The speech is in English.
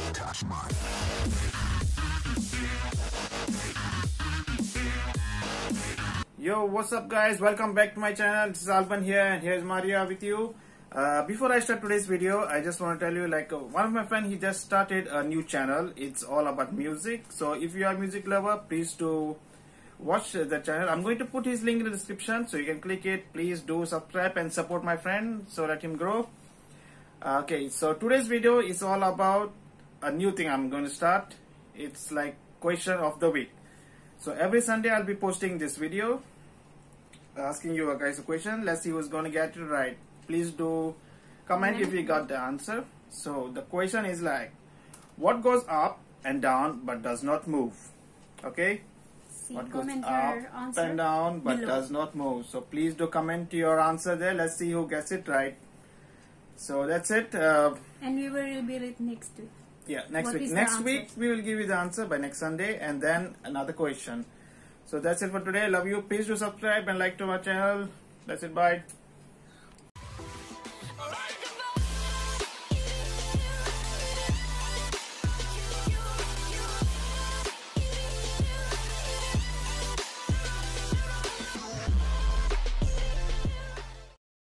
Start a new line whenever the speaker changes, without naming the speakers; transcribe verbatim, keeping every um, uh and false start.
touch mine.
Yo, what's up guys, welcome back to my channel. This is Alban here and here's Maria with you. Uh, before I start today's video, I just want to tell you, like, uh, one of my friends, he just started a new channel. It's all about music. So if you are a music lover, please do watch uh, the channel. I'm going to put his link in the description so you can click it. Please do subscribe and support my friend so let him grow. Uh, okay, so today's video is all about a new thing I'm going to start. It's like question of the week. So every Sunday I'll be posting this video asking you guys a question. Let's see who's going to get it right. Please do comment if you got the answer. So the question is like, what goes up and down but does not move? Okay,
See,
what goes
comment
up
your answer
and down but
below.
does not move? So please do comment your answer there. Let's see who gets it right. So that's it. Uh,
And we will reveal it next week.
yeah, next
What
week.
is the
Next
answer?
week we will give you the answer by next Sunday, and then another question. So that's it for today. Love you. Please do subscribe and like to my channel. That's it. Bye.